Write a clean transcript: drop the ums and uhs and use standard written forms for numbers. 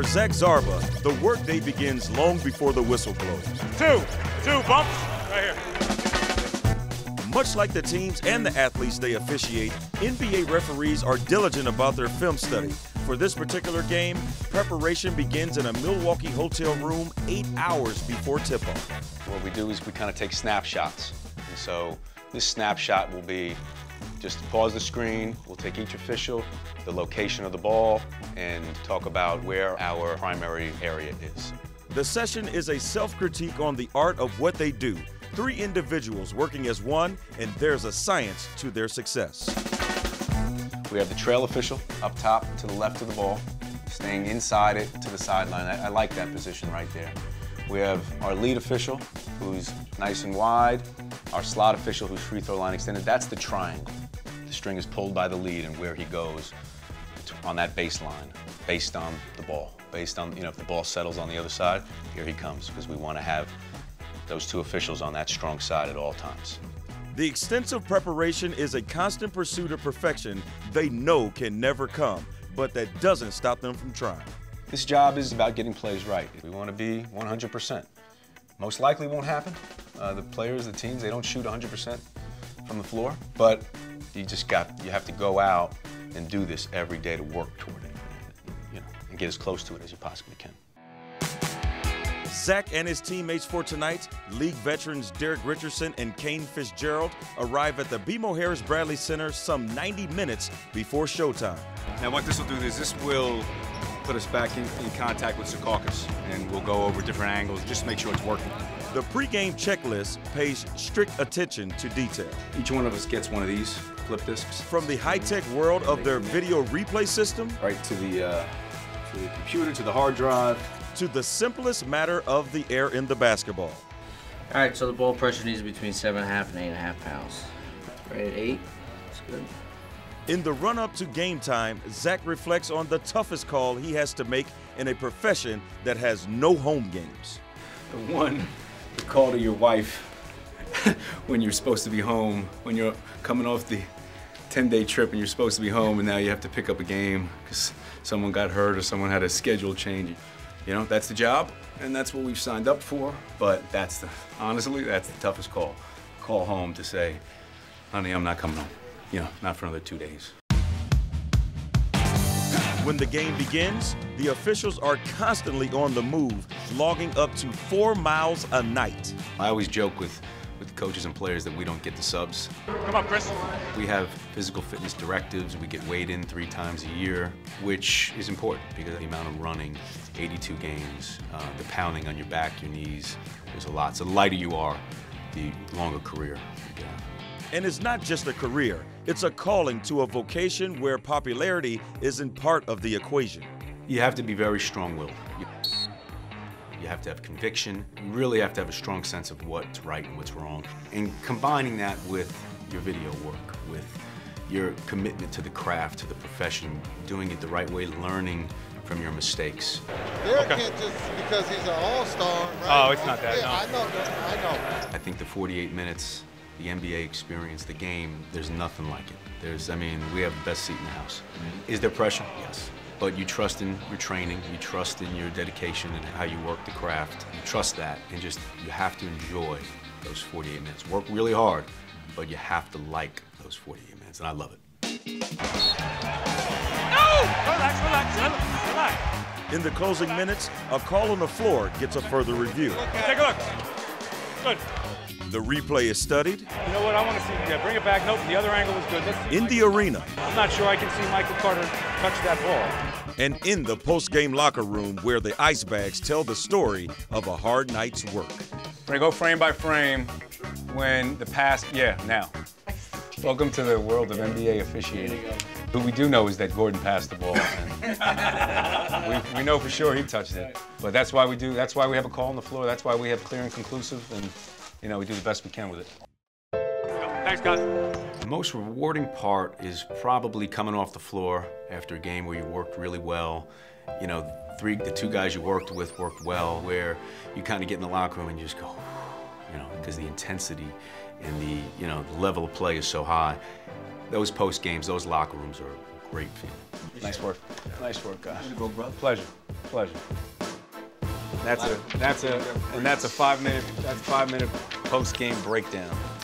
For Zach Zarba, the workday begins long before the whistle blows. Two bumps, right here. Much like the teams and the athletes they officiate, NBA referees are diligent about their film study. For this particular game, preparation begins in a Milwaukee hotel room 8 hours before tip-off. What we do is we kind of take snapshots. And so this snapshot will be just to pause the screen, we'll take each official, the location of the ball, and talk about where our primary area is. The session is a self-critique on the art of what they do. 3 individuals working as one, and there's a science to their success. We have the trail official up top to the left of the ball, staying inside it to the sideline. I like that position right there. We have our lead official, who's nice and wide, our slot official, who's free throw line extended. That's the triangle. The string is pulled by the lead and where he goes on that baseline, based on the ball. Based on, if the ball settles on the other side, here he comes, because we want to have those 2 officials on that strong side at all times. The extensive preparation is a constant pursuit of perfection they know can never come, but that doesn't stop them from trying. This job is about getting plays right. We want to be 100%. Most likely won't happen. The players, the teams, they don't shoot 100% from the floor, but you have to go out and do this every day to work toward it, and get as close to it as you possibly can. Zach and his teammates for tonight, league veterans Derek Richardson and Kane Fitzgerald, arrive at the BMO Harris Bradley Center some 90 minutes before showtime. Now what this will do is this will put us back in contact with Secaucus, and we'll go over different angles just to make sure it's working. The pregame checklist pays strict attention to detail. Each one of us gets one of these flip discs. From the high-tech world of their video replay system, right to the computer, to the hard drive, to the simplest matter of the air in the basketball. All right, so the ball pressure needs to be between 7.5 and 8.5 pounds. Right at 8, that's good. In the run-up to game time, Zach reflects on the toughest call he has to make in a profession that has no home games. The call to your wife when you're supposed to be home, when you're coming off the 10-day trip and you're supposed to be home, and now you have to pick up a game because someone got hurt or someone had a schedule change. That's the job, and that's what we've signed up for, but honestly, that's the toughest call. Call home to say, honey, I'm not coming home. Not for another 2 days. When the game begins, the officials are constantly on the move, logging up to 4 miles a night. I always joke with coaches and players that we don't get the subs. Come on, Chris. We have physical fitness directives. We get weighed in 3 times a year, which is important because of the amount of running, 82 games, the pounding on your back, your knees, there's a lot. So the lighter you are, the longer career you get. And it's not just a career, it's a calling to a vocation where popularity isn't part of the equation. You have to be very strong-willed. You have to have conviction. You really have to have a strong sense of what's right and what's wrong. And combining that with your video work, with your commitment to the craft, to the profession, doing it the right way, learning from your mistakes. Derek can't just because he's an all-star, right? Oh, it's not that, yeah, no. I know. I think the 48 minutes, the NBA experience, the game, there's nothing like it. We have the best seat in the house. Is there pressure? Yes. But you trust in your training, you trust in your dedication and how you work the craft. You trust that, and you have to enjoy those 48 minutes. Work really hard, but you have to like those 48 minutes, and I love it. No! Relax. In the closing minutes, a call on the floor gets a further review. Take a look. Good. The replay is studied. You know what, I want to see, bring it back. Nope, the other angle was good. In the arena. I'm not sure I can see Michael Carter touch that ball. And in the post-game locker room where the ice bags tell the story of a hard night's work. We're gonna go frame by frame when the pass, now. Welcome to the world of NBA officiating. What we do know is that Gordon passed the ball. And we know for sure he touched it. But that's why we have a call on the floor. That's why we have clear and conclusive, and we do the best we can with it. Thanks, guys. The most rewarding part is probably coming off the floor after a game where you worked really well. The 2 guys you worked with worked well, where you kind of get in the locker room and you just go, because the intensity and the level of play is so high. Those post games, those locker rooms are a great feeling. Nice work. Nice work, guys. Pleasure. Pleasure. That's a 5-minute post-game breakdown.